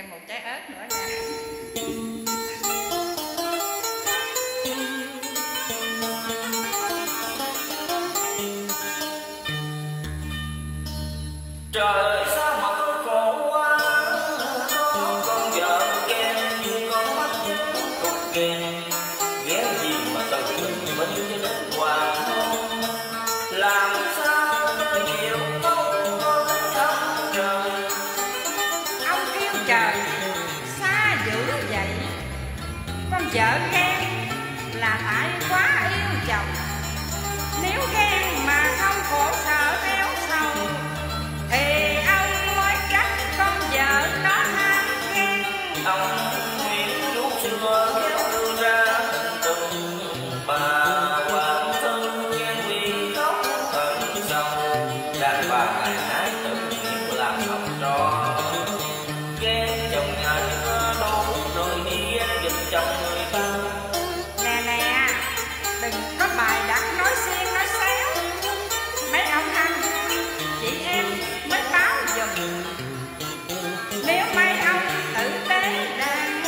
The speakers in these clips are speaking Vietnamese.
thêm một trái ớt nữa nha. Trời sao mà tôi khổ quá, con vợ ghen như con mắt cục ghen, ghét gì mà từ mình cho đến hoàng hôn. Làm sao tôi chịu không có ông trời. Ông kêu trời xa dữ vậy, con vợ ghen là tại quá yêu chồng. Nếu ghen mà không khổ sở éo sầu thì ông mới trách con vợ nó ham ghen. Ông Nguyễn lúc xưa kéo đưa ra từng bà hoàng thân ghen vì khóc thần sầu. Đàn bà ngày nãy tự nhiên làm học trò, ghen chồng nhà chưa đủ rồi đi ghen giùm chồng người ta. Nè nè, đừng có bài đặt nói xiên nói xéo. Mấy ông anh chị em mới báo giùm. Nếu mấy ông tử tế đang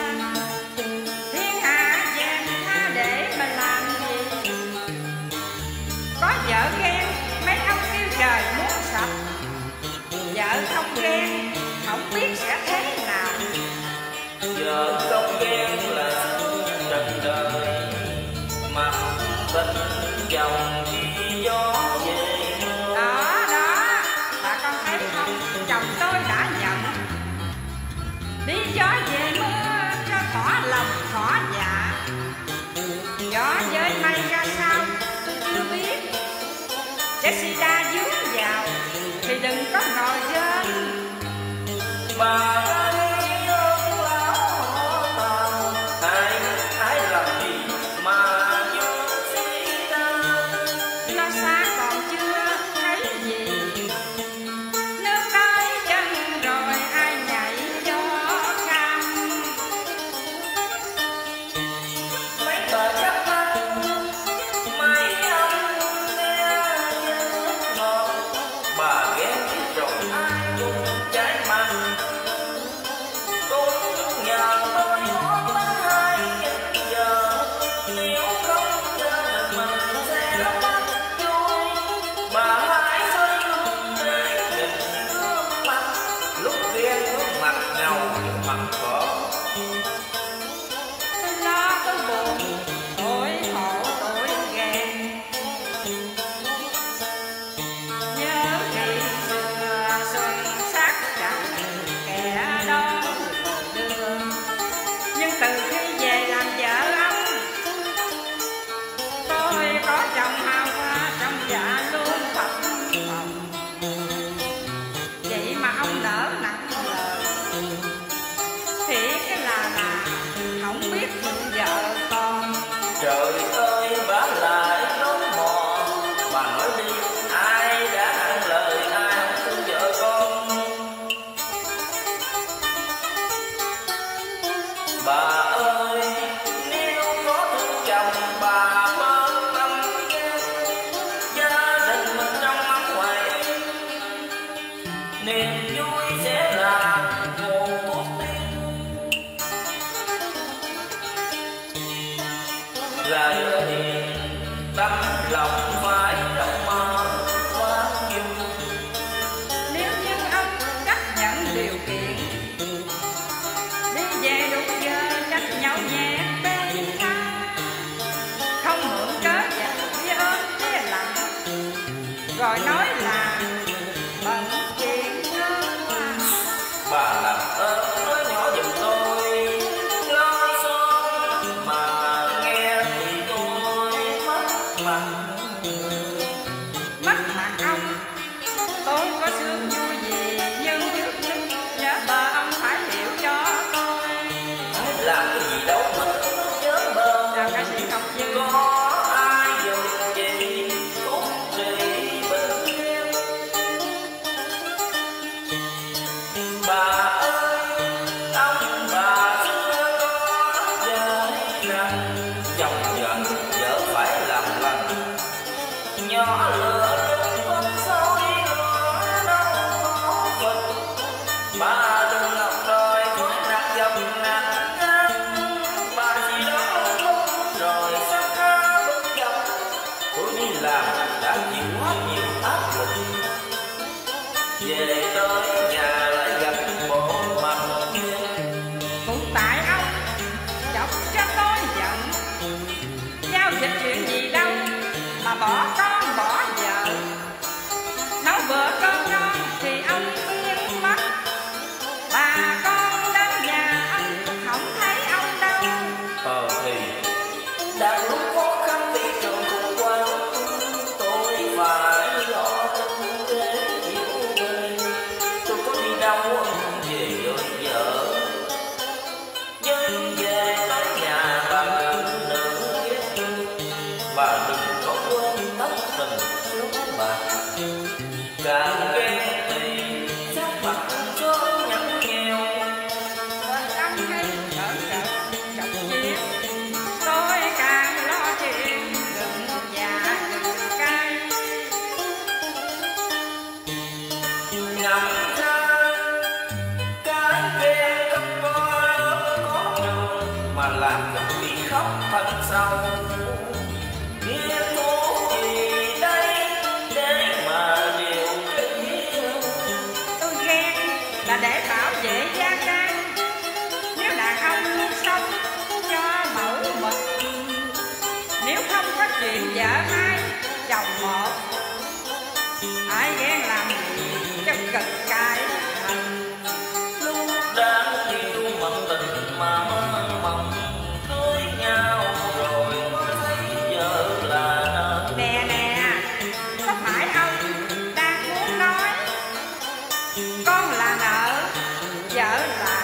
thiên hạ vàng tha để mà làm gì. Có vợ ghen mấy ông kêu trời muốn sập, vợ không ghen không biết sẽ thế nào. Vợ không ghen là trần đời, mà tình chồng đi gió về mưa. Đó đó, bà con thấy không, chồng tôi đã nhận. Đi gió về mưa cho thỏa lòng thỏa dạ. Gió với mây ra sao tôi chưa biết, Jessica dướng vào thì đừng có ngồi dên. Bà đây ơn lão tàu, ai làm gì mà vô suy ta. Nó xa còn chưa thấy gì, nước tới chân rồi ai nhảy gió cam. Mấy bà chắc ăn, mấy ông nghe nhớ ngọt. Bà ghét biết rồi ai cũng trái măng. Tôi nhờ tôi ngó bánh 2 giờ, nếu không gia đình mình sẽ mất vui. Bà hãy xoay gương để nhìn gương mặt, lúc ghen gương mặt ngầu như mặt cỏ. Lo tôi buồn tôi khổ tôi ghen, nhớ khi xưa xuân sắc chẳng kẻ đó đưa. Nhưng từ khi về làm vợ ông, tôi có chồng hào hoa trong dạ luôn phập phồng. Vậy mà ông nỡ nặng lời, thiệt là không biết thương vợ con. Trời ơi bá lại lối mòn, bà nói đi ai đã nặng lời ai không thương vợ con. Bà ơi nếu có thương chồng bà bớt tâm ghen, gia đình mình trong ấm hoài niềm vui sẽ là nguồn thuốc tiên. Là lỡ hiền tâm lòng phải trong mơ quá dung. Nếu như ông chấp nhận điều kiện, đi về đúng giờ cách nhau nhẹ bên tha, không mượn cớ và biết ơn biết lặng, rồi nói là bận chuyện hơn quá. Bà làm ơn nói nhỏ giùm tôi, lo xóm mà nghe thì tôi mất mặt. Mất mặt ông, tôi có sướng vui gì, nhưng trước lúc nhớ bờ ông phải hiểu cho tôi. Làm cái gì đâu mà nhớ bờ. Chào ca sĩ Ngọc Như. Có ai dùng gì thuốc trị bình yên. Bà ơi làm cho bị khóc thật sâu. Nghĩa tố gì đây để mà điều cái duyên? Tôi ghen là để bảo vệ gia can. Nếu đàn ông sống cho mẫu mực, nếu không có chuyện vợ hai chồng một, ai ghen làm gì cho cực cái mình. Lúc đang yêu mặn tình mà mơ mộng, cưới nhau rồi mới thấy vợ là nợ. Nè nè, có phải ông đang muốn nói con là nợ, vợ là